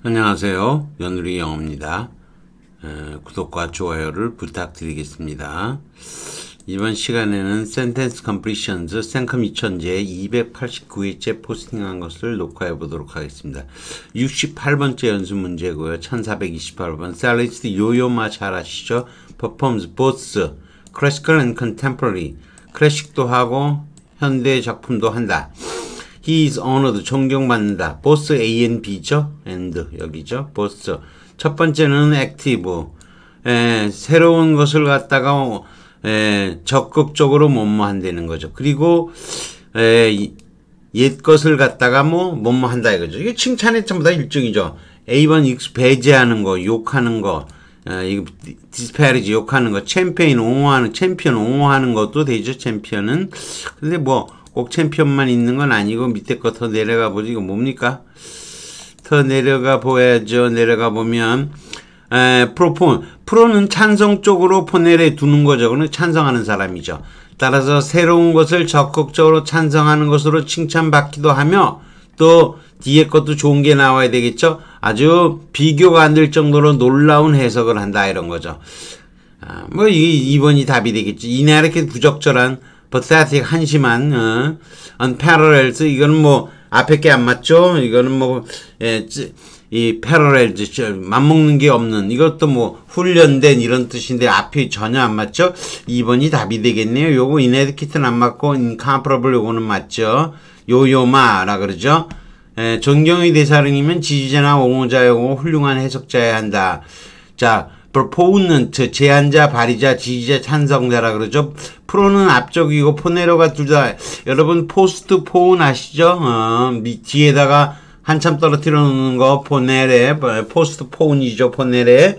안녕하세요. 연우리 영어입니다. 구독과 좋아요를 부탁드리겠습니다. 이번 시간에는 Sentence Completions 생컴 2000제 289회째 포스팅한 것을 녹화해 보도록 하겠습니다. 68번째 연습 문제고요. 1428번 셀리스트 요요마 잘 아시죠? Performs both classical and contemporary. 클래식도 하고 현대 작품도 한다. He is honored, 존경받는다. both A and B죠? and 여기죠? both. 첫 번째는 active. 새로운 것을 갖다가 적극적으로 뭐뭐한다는 거죠. 그리고 옛 것을 갖다가 뭐뭐한다 이거죠. 이게 칭찬의 전부 다 일종이죠. A번 배제하는 거, 욕하는 거, 이거 disparage 욕하는 거, 챔피언 옹호하는 것도 되죠. 챔피언은. 근데 꼭 챔피언만 있는 건 아니고 밑에 거 더 내려가 보지. 이거 뭡니까? 더 내려가 보야죠. 내려가 보면 프로는 찬성 쪽으로 포넬에 두는 거죠. 그는 찬성하는 사람이죠. 따라서 새로운 것을 적극적으로 찬성하는 것으로 칭찬받기도 하며 또 뒤에 것도 좋은 게 나와야 되겠죠. 아주 비교가 안 될 정도로 놀라운 해석을 한다 이런 거죠. 이게 2번이 답이 되겠지. 이내 이렇게 부적절한 pathetic 한심한 unparalleled 이거는 앞에 게 안 맞죠. 이거는 이 paralleled 맞먹는 게 없는 이것도 훈련된 이런 뜻인데 앞이 전혀 안 맞죠. 2번이 답이 되겠네요. 요거 inadequate는 안 맞고 incomparable 요거는 맞죠. 요요마라 그러죠. 존경의 대상이면 지지자나 옹호자이고 훌륭한 해석자여야 한다. 자, proponent 제안자, 발의자, 지지자, 찬성자라 그러죠. 프로는 앞쪽이고 포네로가 둘 다 여러분 포스트 포운 아시죠? 뒤에다가 한참 떨어뜨려 놓는 거 포넬에 포스트 포운이죠. 포넬에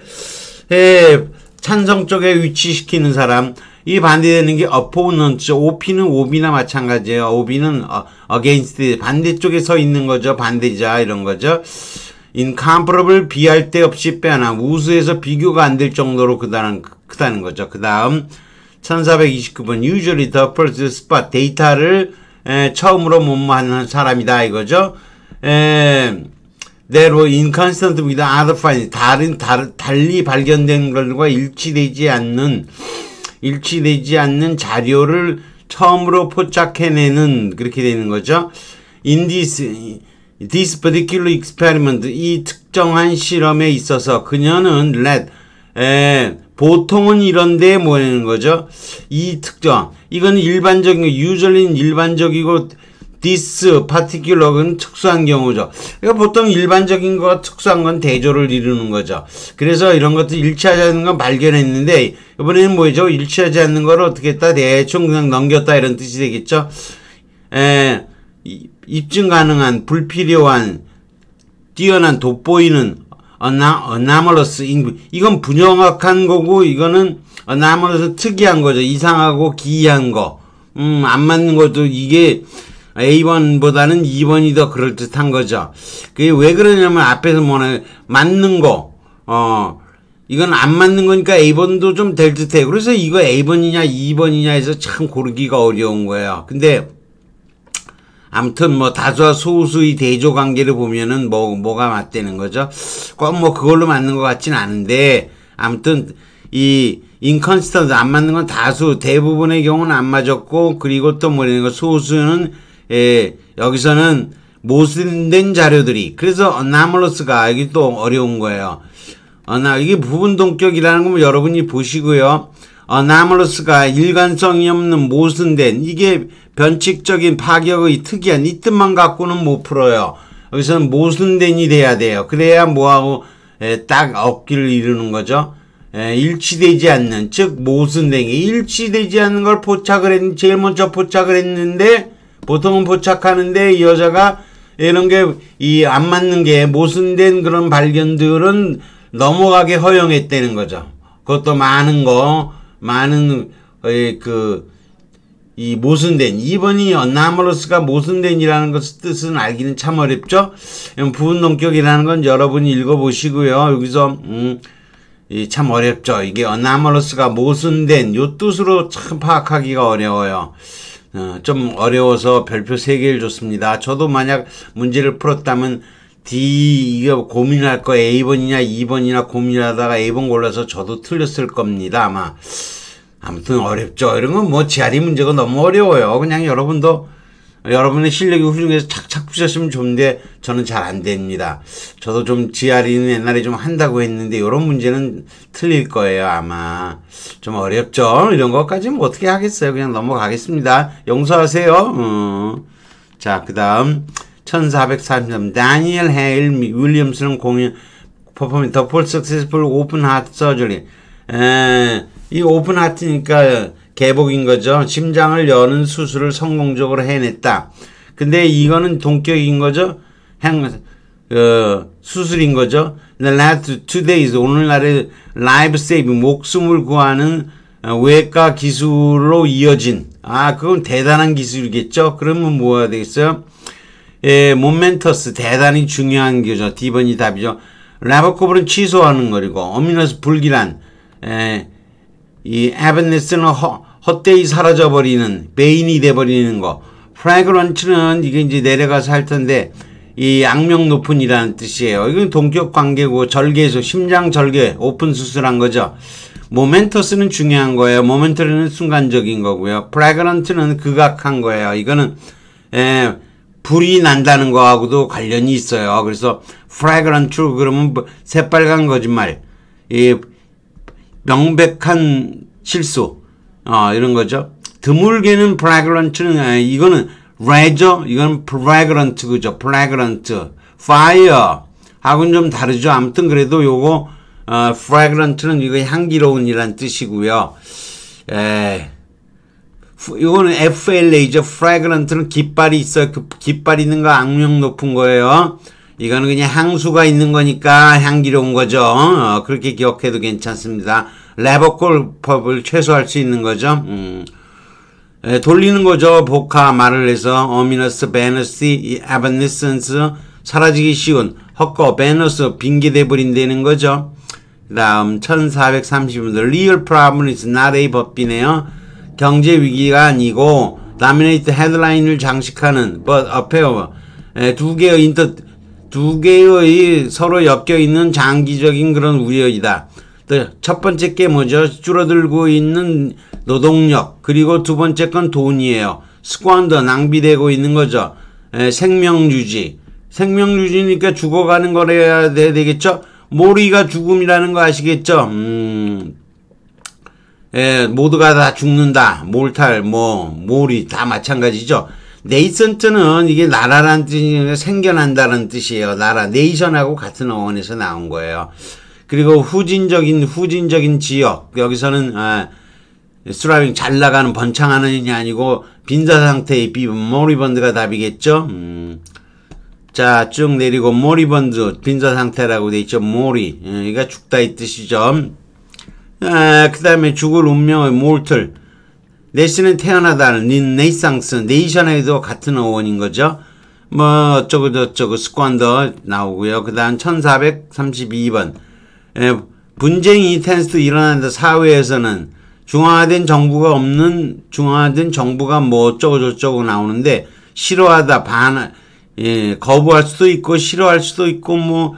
찬성 쪽에 위치시키는 사람. 이 반대되는 게 opponent. OP는 OB나 마찬가지예요. OB는 against 반대쪽에 서 있는 거죠. 반대자 이런 거죠. incomparable 비할 데 없이 빼나 우수해서 비교가 안 될 정도로 크다는 거죠. 그 다음 1429번 usually the first spot 데이터를 처음으로 뭐뭐하는 사람이다 이거죠. There were inconsistent with other findings 달리 발견된 것과 일치되지 않는 자료를 처음으로 포착해내는 그렇게 되는 거죠. In this particular experiment 이 특정한 실험에 있어서 그녀는 보통은 이런데 뭐라는 거죠? 이 특정 이건 일반적인 usually는 일반적이고 this particular은 특수한 경우죠. 그러니까 보통 일반적인 거 특수한 건 대조를 이루는 거죠. 그래서 이런 것도 일치하지 않는 건 발견했는데 이번에는 뭐죠? 일치하지 않는 걸 어떻게 했다? 대충 그냥 넘겼다 이런 뜻이 되겠죠. 입증 가능한 불필요한 뛰어난 돋보이는 anomalous 이건 부정확한 거고 이거는 anomalous 특이한 거죠. 이상하고 기이한 거. 안 맞는 것도 이게 A번보다는 2번이 더 그럴듯한 거죠. 그게 왜 그러냐면 앞에서 맞는 거 이건 안 맞는 거니까 A번도 좀 될 듯해. 그래서 이거 A번이냐 2번이냐 해서 참 고르기가 어려운 거예요. 근데 아무튼 다수와 소수의 대조 관계를 보면은 뭐가 맞다는 거죠. 꼭 그걸로 맞는 것 같진 않은데 아무튼 이 inconsistent 안 맞는 건 다수 대부분의 경우는 안 맞았고 그리고 또 뭐라는 거 소수는 여기서는 모순된 자료들이 그래서 anomalous가 여기 또 어려운 거예요. 이게 부분 동격이라는 건 여러분이 보시고요. anomalous가 일관성이 없는 모순된 이게 변칙적인 파격의 특이한 이 뜻만 갖고는 못 풀어요. 여기서는 모순된이 돼야 돼요. 그래야 뭐하고 딱 얻기를 이루는 거죠. 일치되지 않는 즉 모순된 게 일치되지 않는 걸 제일 먼저 포착을 했는데 보통은 포착하는데 이 여자가 이런 게 안 맞는 게 모순된 그런 발견들은 넘어가게 허용했다는 거죠. 그것도 많은 이 모순된 2번이 anomalous가 모순된이라는 것의 뜻은 알기는 참 어렵죠. 부분 동격이라는 건 여러분이 읽어보시고요. 여기서 참 어렵죠. 이게 anomalous가 모순된 요 뜻으로 참 파악하기가 어려워요. 좀 어려워서 별표 3개를 줬습니다. 저도 만약 문제를 풀었다면 이거 고민할 거 A번이냐 2번이나 고민하다가 A번 골라서 저도 틀렸을 겁니다. 아마. 아무튼 어렵죠. 이런 건 뭐 GRE 문제가 너무 어려워요. 그냥 여러분도 여러분의 실력이 훌륭해서 착착 푸셨으면 좋은데 저는 잘 안 됩니다. 저도 좀 GRE는 옛날에 좀 한다고 했는데 이런 문제는 틀릴 거예요. 아마 좀 어렵죠. 이런 것까지는 뭐 어떻게 하겠어요. 그냥 넘어가겠습니다. 용서하세요. 자, 그 다음 1443 다니엘 헤일 윌리엄스는 공연 퍼포먼스 더 폴 석세스풀 오픈 하트 서저리. 이 오픈 하트니까 개복인 거죠. 심장을 여는 수술을 성공적으로 해냈다. 근데 이거는 동격인 거죠. 수술인 거죠. The last 2 days, 오늘날의 라이브 세이브, 목숨을 구하는 외과 기술로 이어진, 그건 대단한 기술이겠죠. 그러면 뭐가 되겠어요? 모멘터스, 대단히 중요한 거죠. D번이 답이죠. 라버코브는 취소하는 거리고, 어미너스 불길한, 이 에버네스는 헛되이 사라져버리는 베인이 돼버리는 거. 프래그런츠는 이게 이제 내려가서 할 텐데 이 악명 높은이라는 뜻이에요. 이건 동격 관계고 절개에서 심장 절개 오픈 수술한 거죠. 모멘터스는 중요한 거예요. 모멘터리는 순간적인 거고요. 프래그런트는 극악한 거예요. 이거는 불이 난다는 거하고도 관련이 있어요. 그래서 프래그런트 그러면 새빨간 거짓말. 이 명백한 실수, 이런 거죠. 드물게는 프래그런트는, 이거는 레저, 이건 프래그런트, 그죠? 프래그런트, 파이어, 하고는 좀 다르죠. 아무튼 그래도 요거, 프래그런트는 이거 향기로운이란 뜻이고요. 이거는 FLA죠. 프래그런트는 깃발이 있어요. 그 깃발 있는 거 악명 높은 거예요. 이거는 그냥 향수가 있는 거니까 향기로운 거죠. 그렇게 기억해도 괜찮습니다. 레버콜법을 최소화할 수 있는 거죠. 돌리는 거죠. 복화 말을 해서 어미너스, 베너스, 에버니센스 사라지기 쉬운 헛거, 베너스 빙계돼 버린다는 거죠. 그 다음 1430분 Real problem is not a 법비네요. 경제 위기가 아니고 dominate 헤드라인을 장식하는 but appear 두 개의 서로 엮여있는 장기적인 그런 우려이다. 첫 번째 게 뭐죠? 줄어들고 있는 노동력. 그리고 두 번째 건 돈이에요. 스쿼더, 낭비되고 있는 거죠. 생명유지. 생명유지니까 죽어가는 거래야 되겠죠? 모리가 죽음이라는 거 아시겠죠? 모두가 다 죽는다. 몰탈, 모리 다 마찬가지죠. 네이선트는 이게 나라란 뜻이 생겨난다는 뜻이에요. 나라, 네이션하고 같은 어원에서 나온 거예요. 그리고 후진적인 지역. 여기서는, 스트라이빙 잘 나가는 번창하는 이 아니고, 빈사 상태의 모리번드가 답이겠죠? 자, 쭉 내리고, 모리번드, 빈사 상태라고 돼 있죠. 모리. 이가 죽다 이 뜻이죠. 그 다음에 죽을 운명의 몰틀. 네이션은 태어나다는 네이상스, 네이션에도 같은 어원인 거죠. 어쩌고 스쿼더 나오고요. 그 다음 1432번. 분쟁이 텐스도 일어난다. 사회에서는 중화된 정부가 없는, 중화된 정부가 어쩌고 나오는데, 싫어하다, 거부할 수도 있고, 싫어할 수도 있고,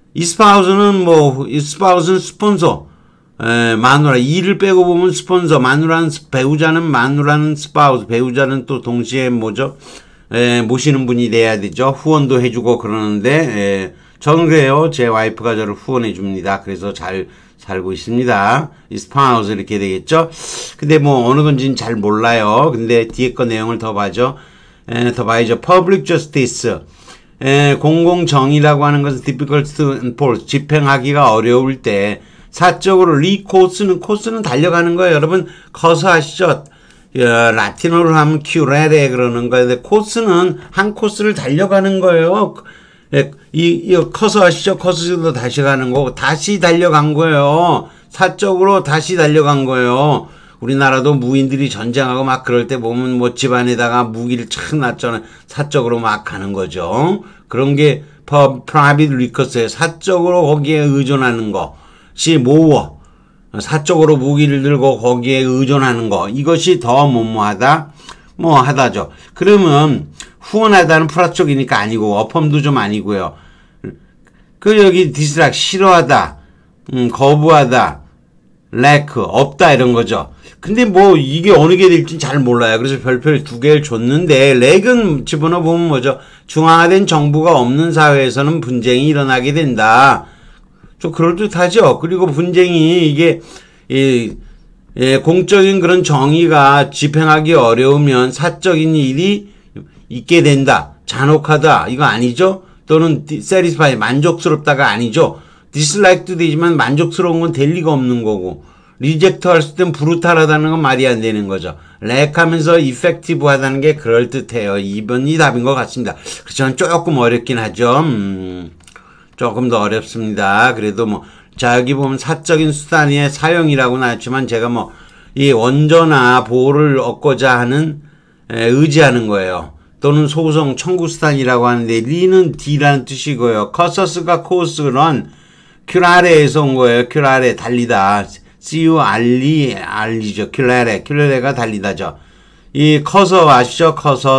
이스파우스는 스폰서. 마누라, 일을 빼고 보면 스폰서, 배우자는 마누라는 스파우스, 배우자는 또 동시에 모시는 분이 돼야 되죠. 후원도 해주고 그러는데, 저는 그래요. 제 와이프가 저를 후원해 줍니다. 그래서 잘 살고 있습니다. 이 스파우스 이렇게 되겠죠. 근데 어느 건지는 잘 몰라요. 근데 뒤에 거 내용을 더 봐야죠. Public justice. 공공정의라고 하는 것은 difficult to enforce. 집행하기가 어려울 때, 사적으로 코스는 달려가는 거예요. 여러분 커서 아시죠? 라틴어로 하면 큐레레 그러는 거예요. 코스는 한 코스를 달려가는 거예요. 커서 아시죠? 커스도 다시 가는 거고 다시 달려간 거예요. 사적으로 다시 달려간 거예요. 우리나라도 무인들이 전쟁하고 막 그럴 때 보면 집안에다가 무기를 착 놨잖아요. 사적으로 막 가는 거죠. 그런 게 private recourse예요. 사적으로 거기에 의존하는 거. 모어 사적으로 무기를 들고 거기에 의존하는 거 이것이 더 하다죠. 그러면 후원하다는 플러스 쪽이니까 아니고 어펌도 좀 아니고요. 그 여기 dislike 싫어하다, 거부하다, lack 없다 이런 거죠. 근데 뭐 이게 어느 게 될지 잘 몰라요. 그래서 별표를 2개를 줬는데 렉은 집어넣어 보면 뭐죠? 중앙화된 정부가 없는 사회에서는 분쟁이 일어나게 된다. 좀 그럴듯하죠. 그리고 분쟁이 이게 공적인 그런 정의가 집행하기 어려우면 사적인 일이 있게 된다. 잔혹하다. 이거 아니죠? 또는 satisfy 만족스럽다가 아니죠. disliked도 되지만 만족스러운 건 될 리가 없는 거고. 리젝트 할 땐 브루탈하다는 건 말이 안 되는 거죠. 렉하면서 이펙티브하다는 게 그럴듯해요. 2번이 답인 것 같습니다. 그렇지만 조금 어렵긴 하죠. 조금 더 어렵습니다. 그래도 뭐, 자, 여기 보면 사적인 수단의 사용이라고 나왔지만 제가 뭐, 이 원조나 보호를 얻고자 하는, 의지하는 거예요. 또는 소송, 청구 수단이라고 하는데, 리는 D라는 뜻이고요. 커서스가 코스는 큐라레에서 온 거예요. 큐라레, 달리다. 알리죠. 큐라레가 달리다죠. 이 커서 아시죠?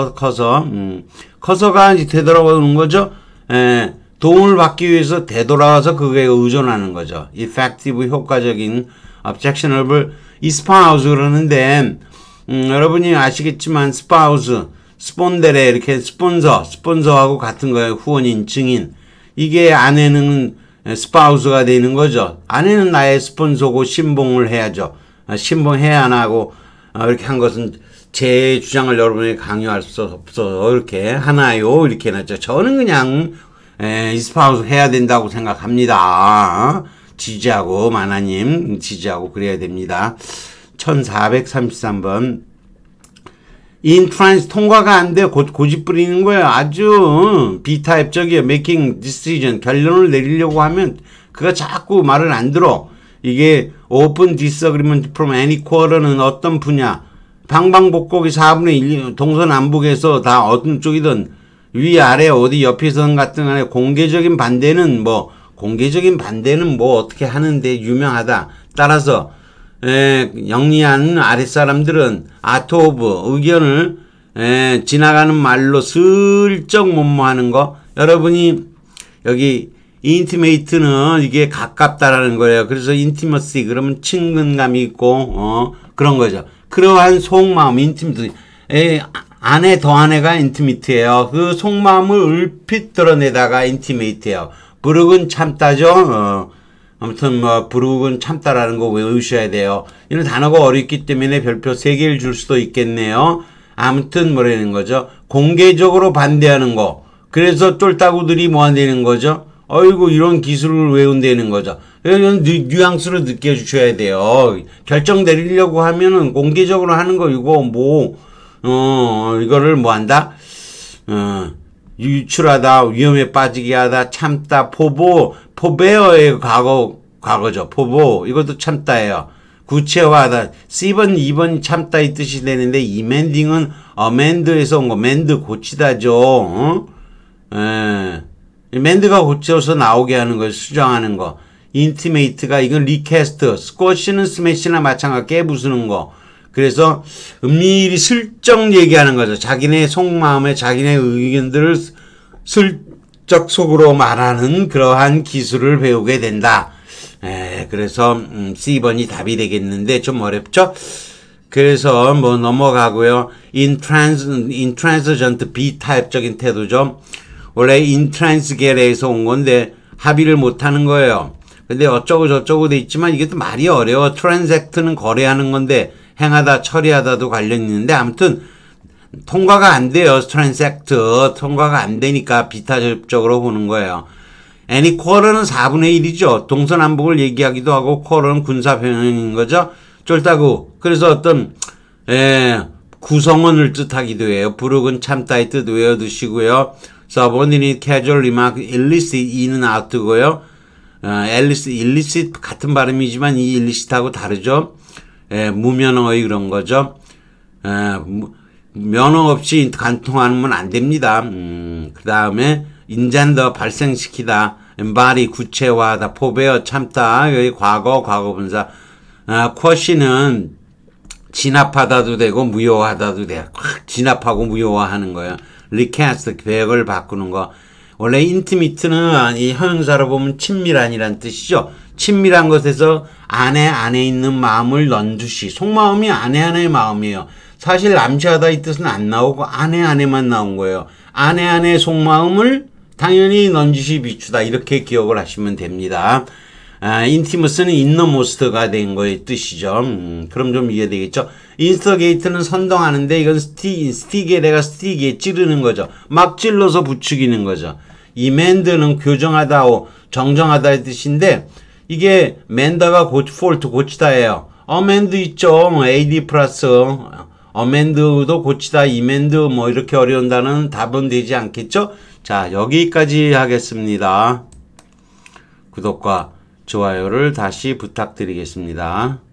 커서가 이제 되돌아오는 거죠. 도움을 받기 위해서 되돌아와서 그거에 의존하는 거죠. effective, 효과적인, objectionable, espouse 그러는데, 여러분이 아시겠지만, spouse, 스폰데레, 이렇게 스폰서하고 같은 거예요. 후원인, 증인. 이게 아내는 스파우스가 되는 거죠. 아내는 나의 스폰서고 신봉을 해야죠. 신봉해야 안 하고, 이렇게 한 것은 제 주장을 여러분에게 강요할 수 없어서 이렇게 하나요? 이렇게 해놨죠. 저는 그냥, 스파우스 해야 된다고 생각합니다. 지지하고, 만화님, 지지하고 그래야 됩니다. 1433번. 인트란스 통과가 안 돼. 고집 부리는 거예요. 아주 비타입적이에요. making decision. 결론을 내리려고 하면 그가 자꾸 말을 안 들어. 이게 open disagreement from any quarter는 어떤 분야. 방방곡곡이 4분의 1, 동서남북에서 다 어떤 쪽이든 위아래 어디 옆에선 같은 간에 공개적인 반대는 뭐 어떻게 하는데 유명하다. 따라서 영리한 아랫사람들은 아트 오브 의견을 지나가는 말로 슬쩍 못모하는 거. 여러분이 여기 intimate는 이게 가깝다라는 거예요. 그래서 intimacy 그러면 친근감이 있고 그런 거죠. 그러한 속마음 intimate 아내가 intimate예요. 그 속마음을 얼핏 드러내다가 intimate예요. 부르은 참다죠. 아무튼 뭐 부르은 참다라는 거 외우셔야 돼요. 이런 단어가 어렵기 때문에 별표 3개를 줄 수도 있겠네요. 아무튼 뭐라는 거죠. 공개적으로 반대하는 거. 그래서 쫄따구들이 뭐 한다는 거죠. 어이구 이런 기술을 외운다는 거죠. 이런 뉘앙스로 느껴주셔야 돼요. 결정 내리려고 하면은 공개적으로 하는 거 이거 뭐 이거를 뭐 한다? 유출하다, 위험에 빠지게 하다, 참다, 포베어의 과거죠. 포보. 이것도 참다예요. 구체화하다. C번, 2번 참다 이 뜻이 되는데, 이멘딩은 어멘드에서 온 거, 멘드 고치다죠. 멘드가 고쳐서 나오게 하는 거, 수정하는 거. 인티메이트가, 이건 리캐스트. 스쿼시는 스매시나 마찬가지 깨부수는 거. 그래서 은밀히 슬쩍 얘기하는 거죠. 자기네 속마음에 자기네 의견들을 슬쩍 속으로 말하는 그러한 기술을 배우게 된다. 그래서 C번이 답이 되겠는데 좀 어렵죠? 그래서 뭐 넘어가고요. intransigent B타입적인 태도죠. 원래 intransigent에서 온 건데 합의를 못하는 거예요. 근데 어쩌고 저쩌고 돼 있지만 이게 또 말이 어려워. transact는 거래하는 건데 행하다, 처리하다도 관련이 있는데, 아무튼, 통과가 안 돼요. transact. 통과가 안 되니까 비타적으로 보는 거예요. any quarter는 4분의 1이죠. 동서남북을 얘기하기도 하고, quarter는 군사표현인 거죠. 쫄따구. 그래서 어떤, 구성원을 뜻하기도 해요. 부르은 참다의 뜻 외워두시고요. subordinate, casual remark, illicit, in은 out고요. illicit 같은 발음이지만 이 illicit하고 다르죠. 무면허의 그런 거죠. 면허 없이 간통하면 안 됩니다. 그 다음에 인잔더 발생시키다, embody 구체화하다, 포베어 참다, 여기 과거분사. 쿼시는 진압하다도 되고 무효화하다도 돼요. 진압하고 무효화하는 거예요. recast 계획을 바꾸는 거. 원래 intimate는 이 형용사로 보면 친밀한이란 뜻이죠. 친밀한 것에서 아내 안에 있는 마음을 넌주시. 속마음이 아내 안의 마음이에요. 사실 남취하다 이 뜻은 안 나오고 아내 안에만 나온 거예요. 아내 안의 속마음을 당연히 넌주시 비추다. 이렇게 기억을 하시면 됩니다. 인티머스는 인너모스트가 된 거의 뜻이죠. 그럼 좀 이해되겠죠? 인스터게이트는 선동하는데 이건 스틱에다가 스틱에 찌르는 거죠. 막 찔러서 부추기는 거죠. 이 맨드는 교정하다, 정정하다의 뜻인데 이게 맨더가 폴트 고치다예요. 어맨드 있죠. AD 플러스 어맨드도 고치다, 이맨드 뭐 이렇게 어려운 단어는 답은 되지 않겠죠? 자, 여기까지 하겠습니다. 구독과 좋아요를 다시 부탁드리겠습니다.